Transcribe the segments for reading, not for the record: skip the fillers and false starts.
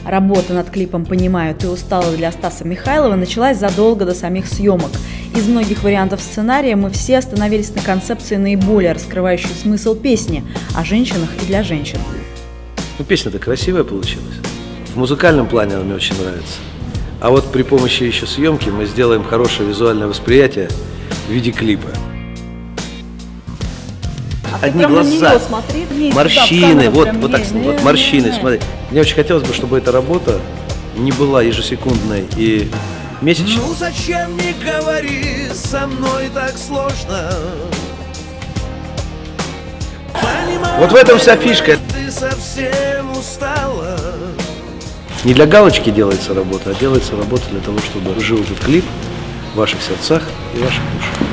Работа над клипом «Понимаю, ты устала» для Стаса Михайлова началась задолго до самих съемок. Из многих вариантов сценария мы все остановились на концепции, наиболее раскрывающей смысл песни о женщинах и для женщин. Ну, песня-то красивая получилась. В музыкальном плане она мне очень нравится. А вот при помощи еще съемки мы сделаем хорошее визуальное восприятие в виде клипа. Одни глаза, морщины, вот так, вот морщины, смотри. Мне очень хотелось бы, чтобы эта работа не была ежесекундной и месячной. Ну зачем не говори, со мной так сложно. Понимаю, вот в этом вся фишка. Ты совсем устала. Не для галочки делается работа, а делается работа для того, чтобы жил этот клип в ваших сердцах и ваших душах.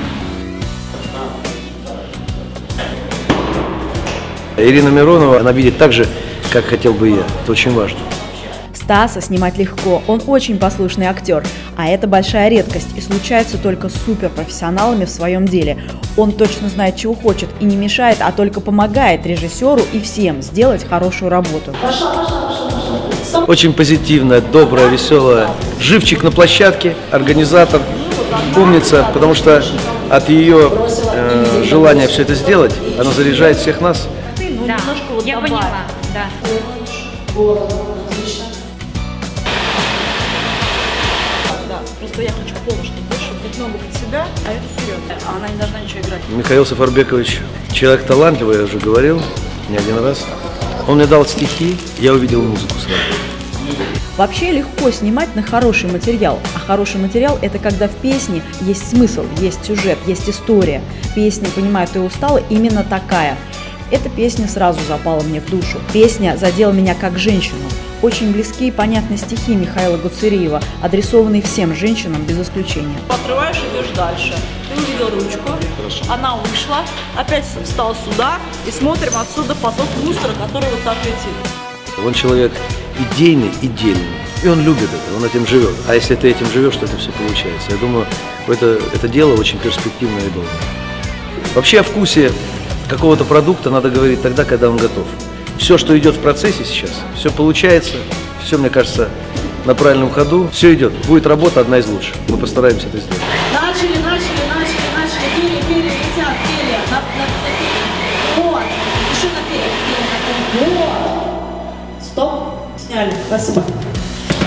Ирина Миронова, она видит так же, как хотел бы я. Это очень важно. Стаса снимать легко, он очень послушный актер, а это большая редкость и случается только с суперпрофессионалами в своем деле. Он точно знает, чего хочет и не мешает, а только помогает режиссеру и всем сделать хорошую работу. Очень позитивная, добрая, веселая, живчик на площадке, организатор, умница, потому что от ее желания все это сделать, она заряжает всех нас. Да, я поняла, да. Просто я хочу полностью больше быть много под себя, а это вперед. А она не должна ничего играть. Михаил Сафарбекович человек талантливый, я уже говорил не один раз. Он мне дал стихи, я увидел музыку сразу. Вообще легко снимать на хороший материал, а хороший материал – это когда в песне есть смысл, есть сюжет, есть история. Песня «Понимаю, ты устала» именно такая. Эта песня сразу запала мне в душу. Песня задела меня как женщину. Очень близкие и понятные стихи Михаила Гуцериева, адресованные всем женщинам без исключения. Открываешь, идешь дальше. Ты увидел ручку, она вышла, опять встал сюда и смотрим отсюда поток мусора, который вот так летит. Он человек идейный и дельный. И он любит это, он этим живет. А если ты этим живешь, то это все получается. Я думаю, это дело очень перспективное и долгое. Вообще о вкусе какого-то продукта надо говорить тогда, когда он готов. Все, что идет в процессе сейчас, все получается, все, мне кажется, на правильном ходу, все идет. Будет работа одна из лучших. Мы постараемся это сделать. Начали, пели, летят, пели, вот, еще напели, вот, стоп, сняли, спасибо.